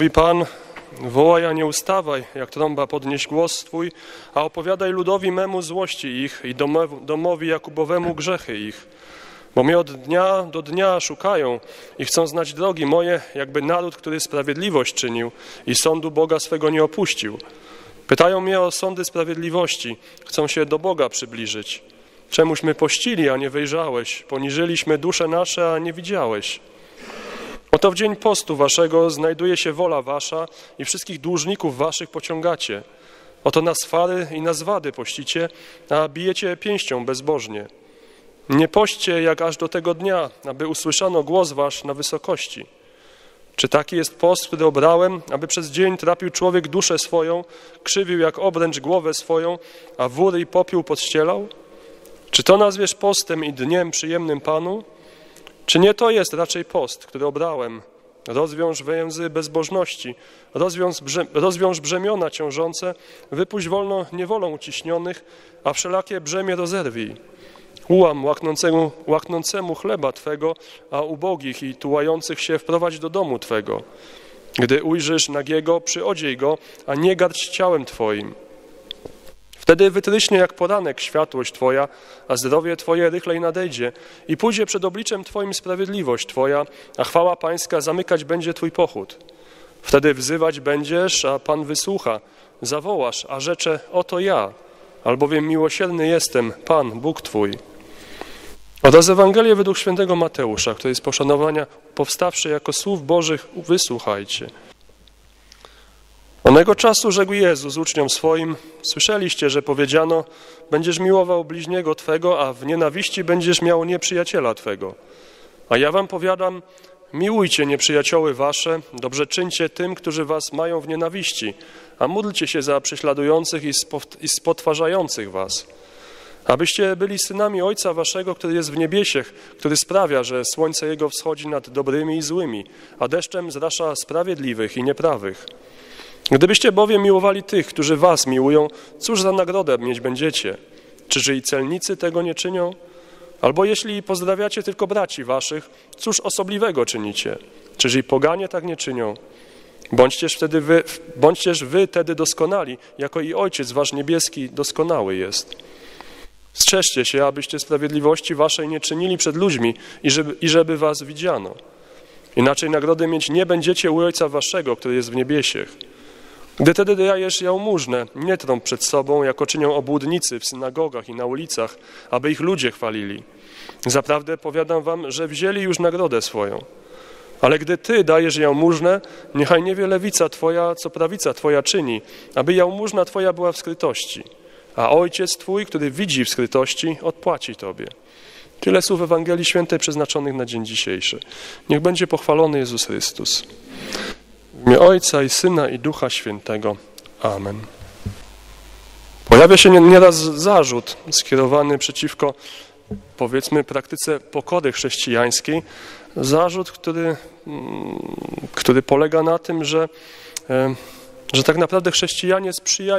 Mówi Pan: wołaj, a nie ustawaj, jak trąba podnieś głos Twój, a opowiadaj ludowi memu złości ich i domowi Jakubowemu grzechy ich. Bo mnie od dnia do dnia szukają i chcą znać drogi moje, jakby naród, który sprawiedliwość czynił i sądu Boga swego nie opuścił. Pytają mnie o sądy sprawiedliwości, chcą się do Boga przybliżyć. Czemuśmy pościli, a nie wyjrzałeś, poniżyliśmy dusze nasze, a nie widziałeś. Oto w dzień postu waszego znajduje się wola wasza i wszystkich dłużników waszych pociągacie. Oto na swary i na zwady pościcie, a bijecie pięścią bezbożnie. Nie poście jak aż do tego dnia, aby usłyszano głos wasz na wysokości. Czy taki jest post, który obrałem, aby przez dzień trapił człowiek duszę swoją, krzywił jak obręcz głowę swoją, a wór i popiół podścielał? Czy to nazwiesz postem i dniem przyjemnym Panu? Czy nie to jest raczej post, który obrałem? Rozwiąż więzy bezbożności, rozwiąż brzemiona ciążące, wypuść wolno niewolą uciśnionych, a wszelakie brzemię rozerwij. Ułam łaknącemu chleba Twego, a ubogich i tułających się wprowadź do domu Twego. Gdy ujrzysz nagiego, przyodziej go, a nie gardź ciałem Twoim. Wtedy wytryśnie jak poranek światłość Twoja, a zdrowie Twoje rychlej nadejdzie i pójdzie przed obliczem Twoim sprawiedliwość Twoja, a chwała Pańska zamykać będzie Twój pochód. Wtedy wzywać będziesz, a Pan wysłucha, zawołasz, a rzecze: oto ja, albowiem miłosierny jestem, Pan, Bóg Twój. Oraz Ewangelię według świętego Mateusza, której z poszanowania powstawszy jako słów Bożych, wysłuchajcie. Onego czasu rzekł Jezus uczniom swoim: słyszeliście, że powiedziano: będziesz miłował bliźniego Twego, a w nienawiści będziesz miał nieprzyjaciela Twego. A ja wam powiadam: miłujcie nieprzyjacioły wasze, dobrze czyńcie tym, którzy was mają w nienawiści, a módlcie się za prześladujących i spotwarzających was. Abyście byli synami Ojca waszego, który jest w niebiesiech, który sprawia, że słońce Jego wschodzi nad dobrymi i złymi, a deszczem zrasza sprawiedliwych i nieprawych. Gdybyście bowiem miłowali tych, którzy was miłują, cóż za nagrodę mieć będziecie? Czyż i celnicy tego nie czynią? Albo jeśli pozdrawiacie tylko braci waszych, cóż osobliwego czynicie? Czyż i poganie tak nie czynią? Bądźcież wy tedy doskonali, jako i Ojciec wasz niebieski doskonały jest. Strzeżcie się, abyście sprawiedliwości waszej nie czynili przed ludźmi i żeby was widziano. Inaczej nagrody mieć nie będziecie u Ojca waszego, który jest w niebiesiech. Gdy tedy dajesz jałmużnę, nie trąb przed sobą, jako czynią obłudnicy w synagogach i na ulicach, aby ich ludzie chwalili. Zaprawdę powiadam wam, że wzięli już nagrodę swoją. Ale gdy ty dajesz jałmużnę, niechaj nie wie lewica twoja, co prawica twoja czyni, aby jałmużna twoja była w skrytości. A Ojciec Twój, który widzi w skrytości, odpłaci Tobie. Tyle słów Ewangelii Świętej przeznaczonych na dzień dzisiejszy. Niech będzie pochwalony Jezus Chrystus. W imię Ojca i Syna i Ducha Świętego. Amen. Pojawia się nieraz zarzut skierowany przeciwko, powiedzmy, praktyce pokory chrześcijańskiej. Zarzut, który polega na tym, że tak naprawdę chrześcijanie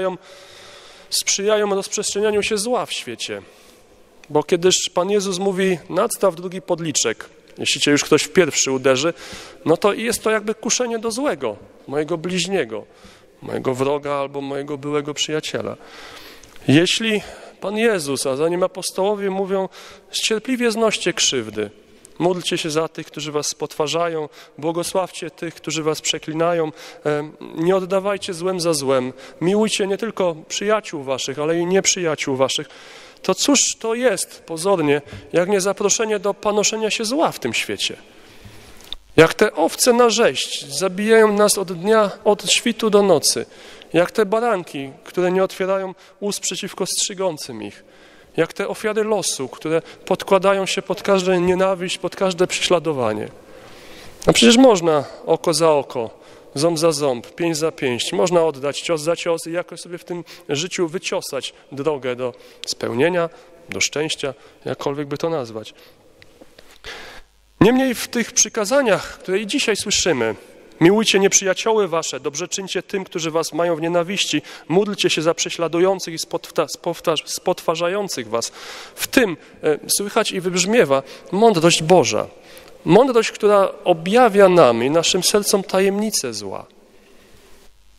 sprzyjają rozprzestrzenianiu się zła w świecie. Bo kiedyż Pan Jezus mówi: nadstaw drugi podliczek, jeśli cię już ktoś w pierwszy uderzy, no to jest to jakby kuszenie do złego, mojego bliźniego, mojego wroga albo mojego byłego przyjaciela. Jeśli Pan Jezus, a za nim apostołowie mówią: cierpliwie znoście krzywdy, módlcie się za tych, którzy was spotwarzają, błogosławcie tych, którzy was przeklinają, nie oddawajcie złem za złem, miłujcie nie tylko przyjaciół waszych, ale i nieprzyjaciół waszych. To cóż to jest pozornie, jak nie zaproszenie do panoszenia się zła w tym świecie? Jak te owce na rzeź zabijają nas od świtu do nocy, jak te baranki, które nie otwierają ust przeciwko strzygącym ich, jak te ofiary losu, które podkładają się pod każdą nienawiść, pod każde prześladowanie. No przecież można oko za oko, ząb za ząb, pięść za pięść, można oddać cios za cios i jakoś sobie w tym życiu wyciosać drogę do spełnienia, do szczęścia, jakkolwiek by to nazwać. Niemniej w tych przykazaniach, które i dzisiaj słyszymy, miłujcie nieprzyjacioły wasze, dobrze czyńcie tym, którzy was mają w nienawiści, módlcie się za prześladujących i spotwarzających was. W tym słychać i wybrzmiewa mądrość Boża. Mądrość, która objawia nam i naszym sercom tajemnicę zła.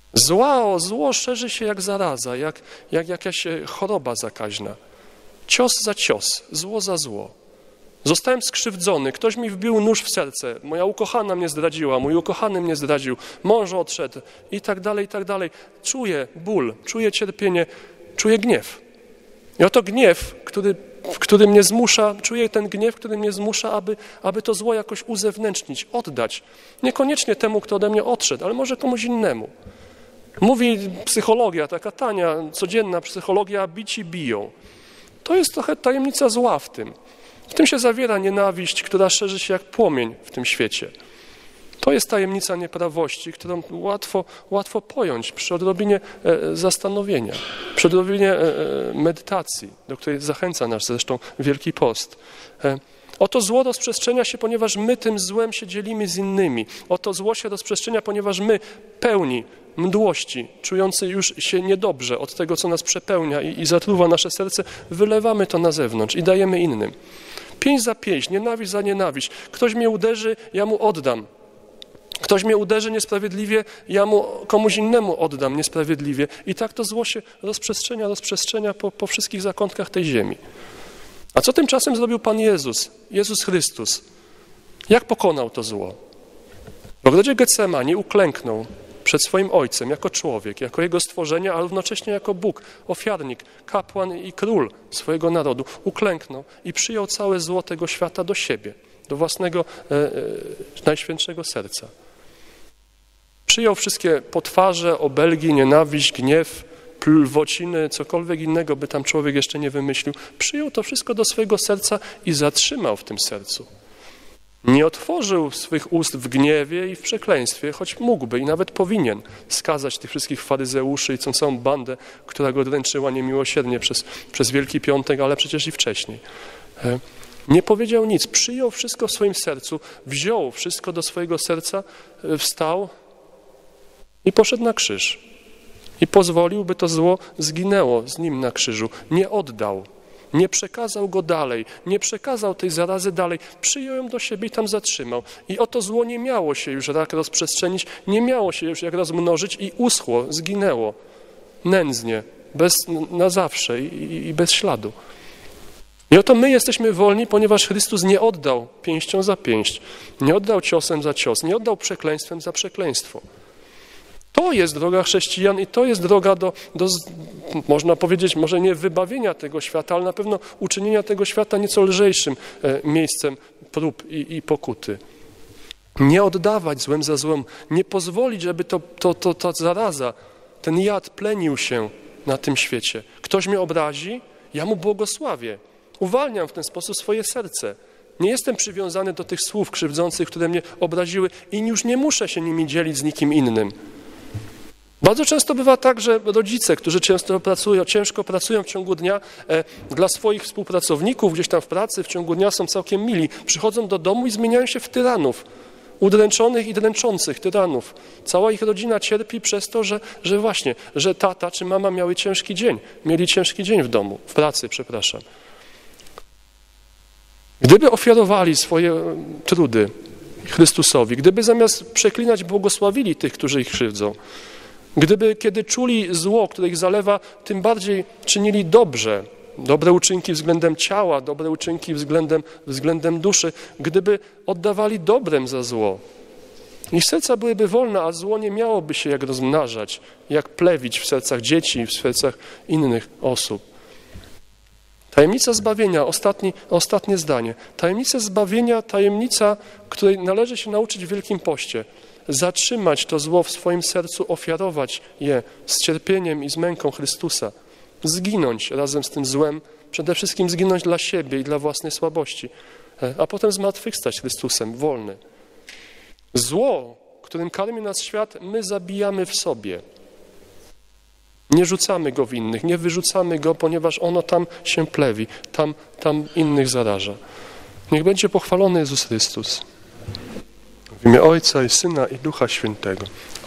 Zło szerzy się jak zaraza, jak jakaś choroba zakaźna. Cios za cios, zło za zło. Zostałem skrzywdzony, ktoś mi wbił nóż w serce, moja ukochana mnie zdradziła, mój ukochany mnie zdradził, mąż odszedł i tak dalej, i tak dalej. Czuję ból, czuję cierpienie, czuję gniew. I oto gniew, który mnie zmusza, czuję ten gniew, który mnie zmusza, aby to zło jakoś uzewnętrznić, oddać. Niekoniecznie temu, kto ode mnie odszedł, ale może komuś innemu. Mówi psychologia, taka tania, codzienna psychologia, bici biją. To jest trochę tajemnica zła w tym. W tym się zawiera nienawiść, która szerzy się jak płomień w tym świecie. To jest tajemnica nieprawości, którą łatwo pojąć przy odrobinie zastanowienia, przy odrobinie medytacji, do której zachęca nas zresztą Wielki Post. Oto zło rozprzestrzenia się, ponieważ my tym złem się dzielimy z innymi. Oto zło się rozprzestrzenia, ponieważ my pełni mdłości, czujący już się niedobrze od tego, co nas przepełnia i zatruwa nasze serce, wylewamy to na zewnątrz i dajemy innym. Pięść za pięść, nienawiść za nienawiść. Ktoś mnie uderzy, ja mu oddam. Ktoś mnie uderzy niesprawiedliwie, ja mu komuś innemu oddam niesprawiedliwie. I tak to zło się rozprzestrzenia po wszystkich zakątkach tej ziemi. A co tymczasem zrobił Pan Jezus, Jezus Chrystus? Jak pokonał to zło? W ogrodzie Getsemani uklęknął przed swoim Ojcem jako człowiek, jako Jego stworzenie, a równocześnie jako Bóg, ofiarnik, kapłan i król swojego narodu. Uklęknął i przyjął całe zło tego świata do siebie, do własnego najświętszego serca. Przyjął wszystkie potwarze, obelgi, nienawiść, gniew, plwociny, cokolwiek innego by tam człowiek jeszcze nie wymyślił. Przyjął to wszystko do swojego serca i zatrzymał w tym sercu. Nie otworzył swych ust w gniewie i w przekleństwie, choć mógłby i nawet powinien skazać tych wszystkich faryzeuszy i całą bandę, która go dręczyła niemiłosiernie przez Wielki Piątek, ale przecież i wcześniej. Nie powiedział nic, przyjął wszystko w swoim sercu, wziął wszystko do swojego serca, wstał i poszedł na krzyż. I pozwolił, by to zło zginęło z nim na krzyżu. Nie oddał, nie przekazał go dalej, nie przekazał tej zarazy dalej. Przyjął ją do siebie i tam zatrzymał. I oto zło nie miało się już jak rozprzestrzenić, nie miało się już jak rozmnożyć i uschło, zginęło. Nędznie, na zawsze i bez śladu. I oto my jesteśmy wolni, ponieważ Chrystus nie oddał pięścią za pięść, nie oddał ciosem za cios, nie oddał przekleństwem za przekleństwo. To jest droga chrześcijan i to jest droga do można powiedzieć, może nie wybawienia tego świata, ale na pewno uczynienia tego świata nieco lżejszym miejscem prób i pokuty. Nie oddawać złem za złem, nie pozwolić, żeby ta zaraza, ten jad plenił się na tym świecie. Ktoś mnie obrazi, ja mu błogosławię. Uwalniam w ten sposób swoje serce. Nie jestem przywiązany do tych słów krzywdzących, które mnie obraziły i już nie muszę się nimi dzielić z nikim innym. Bardzo często bywa tak, że rodzice, którzy ciężko pracują w ciągu dnia, dla swoich współpracowników gdzieś tam w pracy w ciągu dnia są całkiem mili, przychodzą do domu i zmieniają się w tyranów, udręczonych i dręczących tyranów. Cała ich rodzina cierpi przez to, że tata czy mama mieli ciężki dzień w domu, w pracy, przepraszam. Gdyby ofiarowali swoje trudy Chrystusowi, gdyby zamiast przeklinać błogosławili tych, którzy ich krzywdzą, gdyby kiedy czuli zło, które ich zalewa, tym bardziej czynili dobre uczynki względem ciała, dobre uczynki względem duszy, gdyby oddawali dobrem za zło. Ich serca byłyby wolne, a zło nie miałoby się jak rozmnażać, jak plewić w sercach dzieci, w sercach innych osób. Tajemnica zbawienia, ostatnie zdanie. Tajemnica zbawienia, tajemnica, której należy się nauczyć w Wielkim Poście. Zatrzymać to zło w swoim sercu, ofiarować je z cierpieniem i z męką Chrystusa. Zginąć razem z tym złem, przede wszystkim zginąć dla siebie i dla własnej słabości, a potem zmartwychwstać Chrystusem, wolny. Zło, którym karmi nas świat, my zabijamy w sobie. Nie rzucamy go w innych, nie wyrzucamy go, ponieważ ono tam się plewi, tam innych zaraża. Niech będzie pochwalony Jezus Chrystus. W imię Ojca i Syna i Ducha Świętego.